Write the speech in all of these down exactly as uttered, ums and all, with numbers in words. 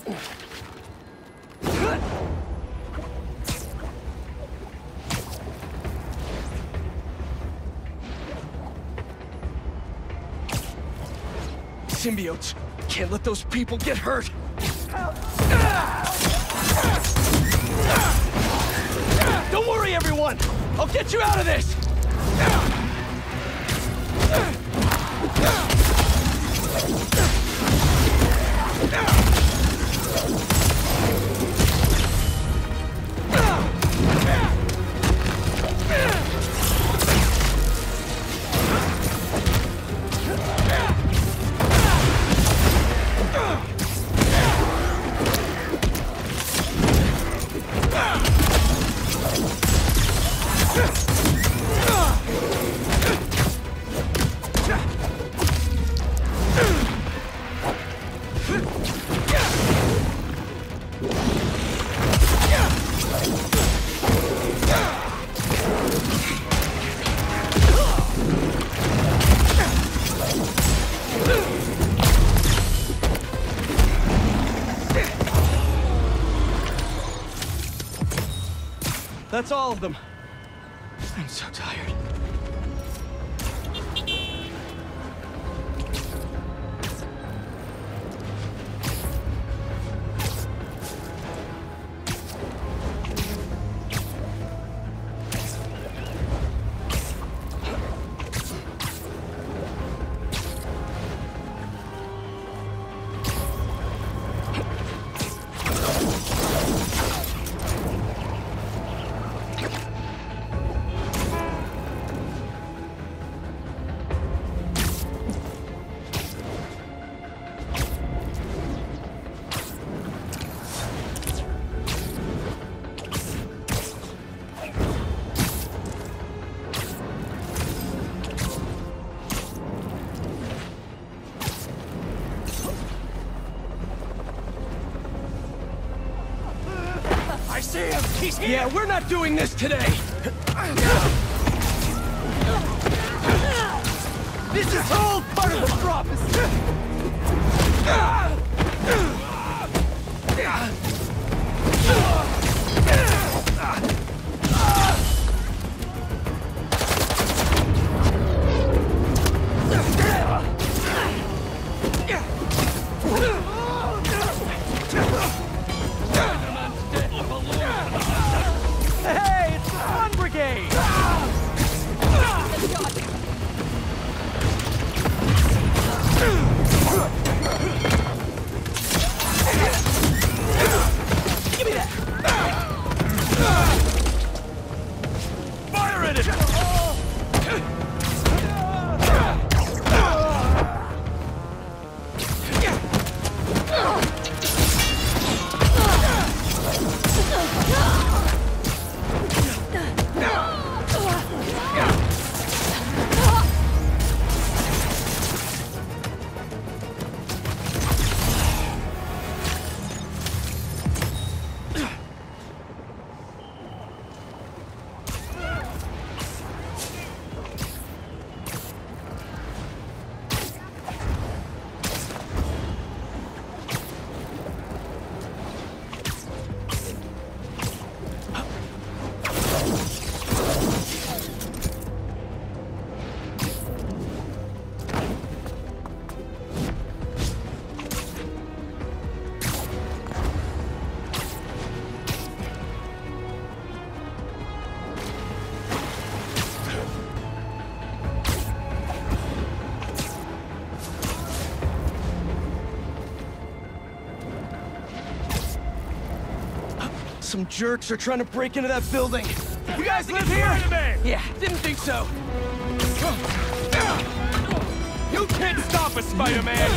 Symbiotes. Can't let those people get hurt. Don't worry, everyone! I'll get you out of this! That's all of them. I'm so tired. I see him! He's here! Yeah, we're not doing this today! This is all part of the prophecy! Hey, it's the Fun Brigade! Give me that! Fire at it! Some jerks are trying to break into that building. You guys live here? Yeah, didn't think so. You can't stop us, Spider-Man!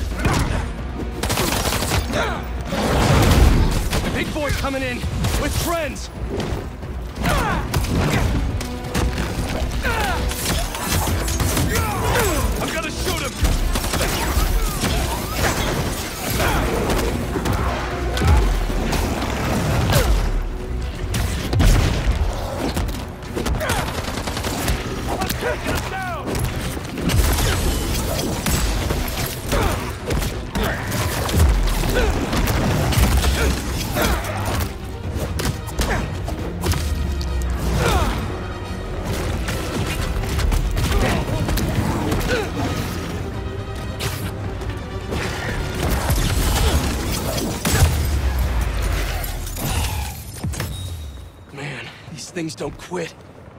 The big boy's coming in with friends. I'm gonna shoot him! Get him down! things don't quit.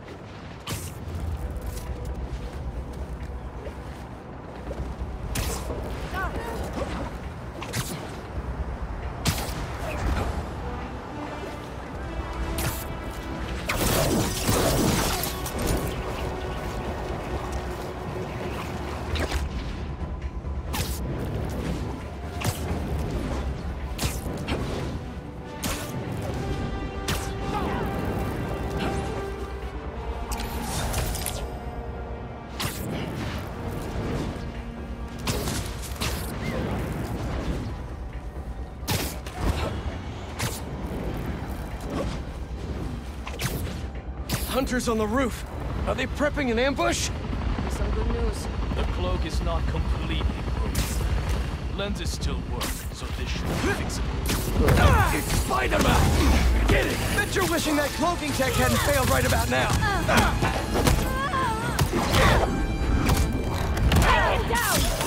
Hunters on the roof. Are they prepping an ambush? Some good news. The cloak is not completely broken. Lenses still work, so this should be fixable. Ah, it's Spider-Man! Get it! Bet you're wishing that cloaking tech hadn't failed right about now. Take it down!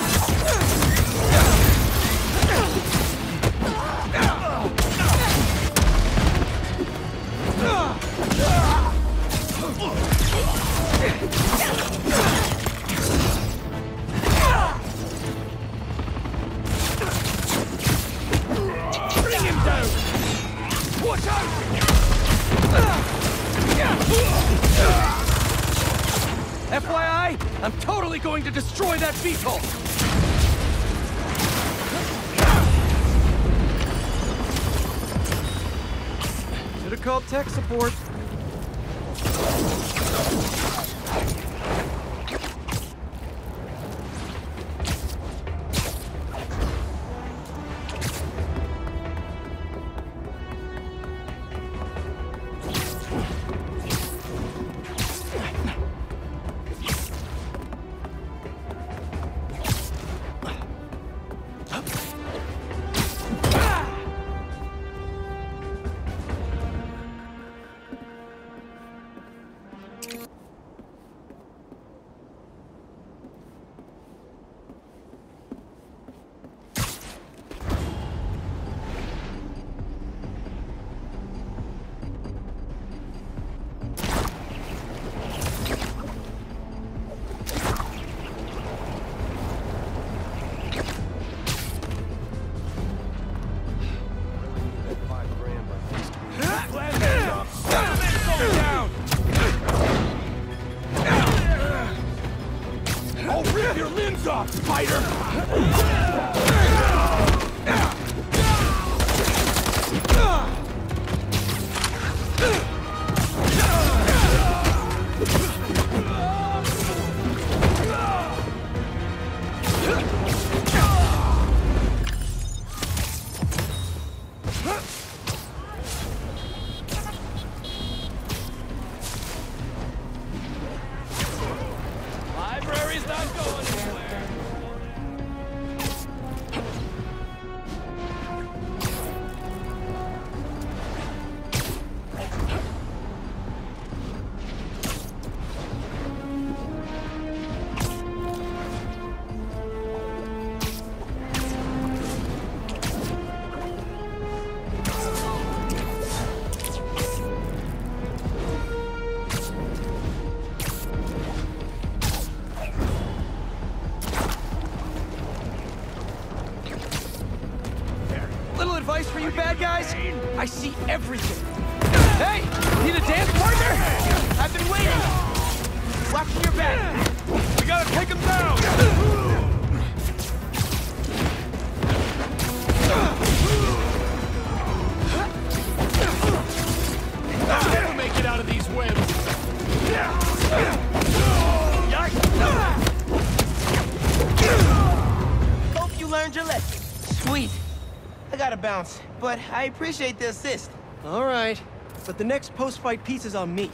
Bring him down! Watch out! F Y I, I'm totally going to destroy that beetle! Should have called tech support. I'll rip your limbs off, spider! Library's not going anywhere. Little advice for you bad guys? I see everything. Hey, need a dance partner? I've been waiting. Watch your back. We gotta take him down! I'll never make it out of these webs! Hope you learned your lesson. Sweet. I gotta bounce, but I appreciate the assist. All right, but the next post-fight piece is on me.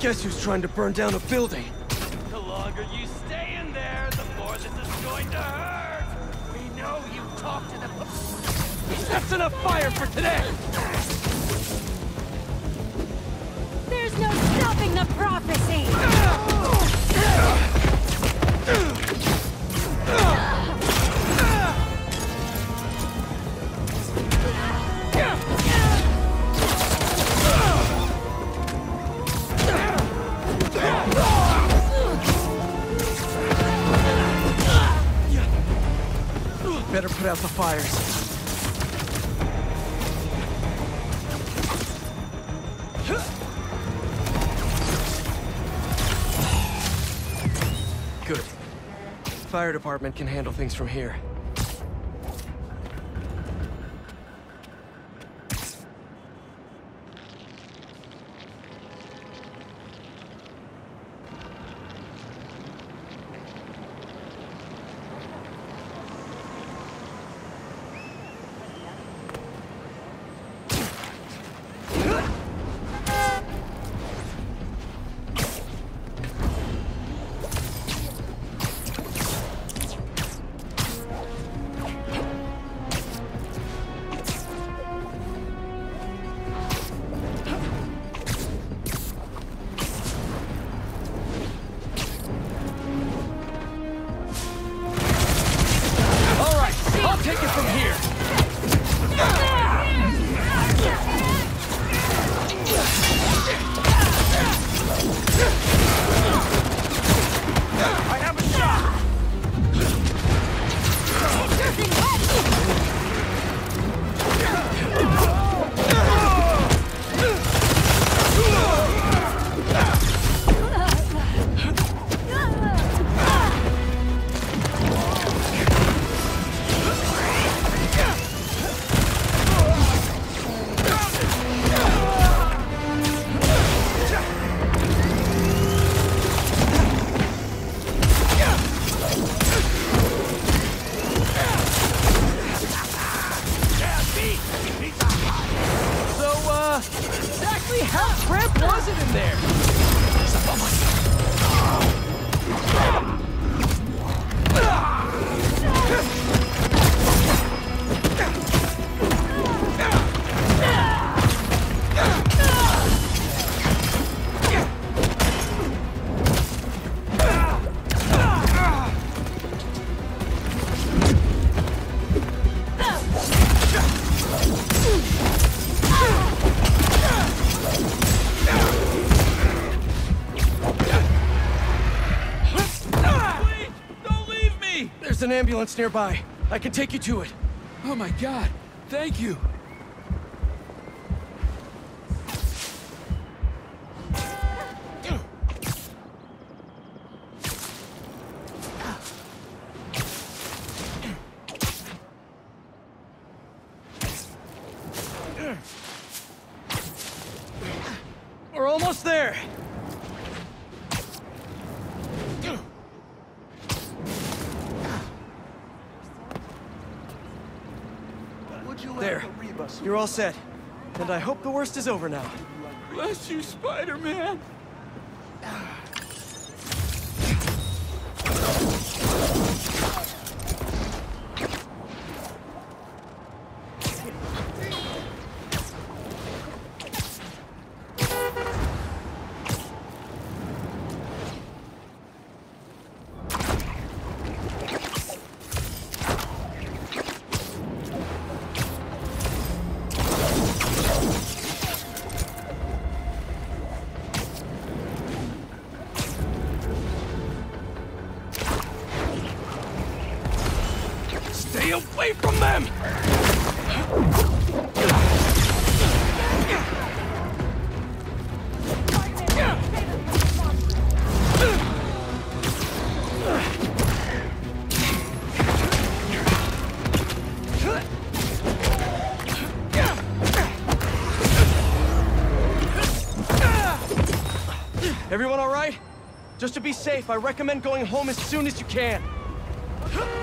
Guess who's trying to burn down a building? The longer you stay in there, the more this is going to hurt. We know you talked to the... That's enough fire for today! There's no stopping the prophecy! Better put out the fires. Good. Fire department can handle things from here. Take it from here! I have a shot! How cramped was it in there? There's an ambulance nearby. I can take you to it. Oh my God, thank you. We're almost there. There. You're all set. And I hope the worst is over now. Bless you, Spider-Man. Stay away from them! Everyone all right? Just to be safe, I recommend going home as soon as you can.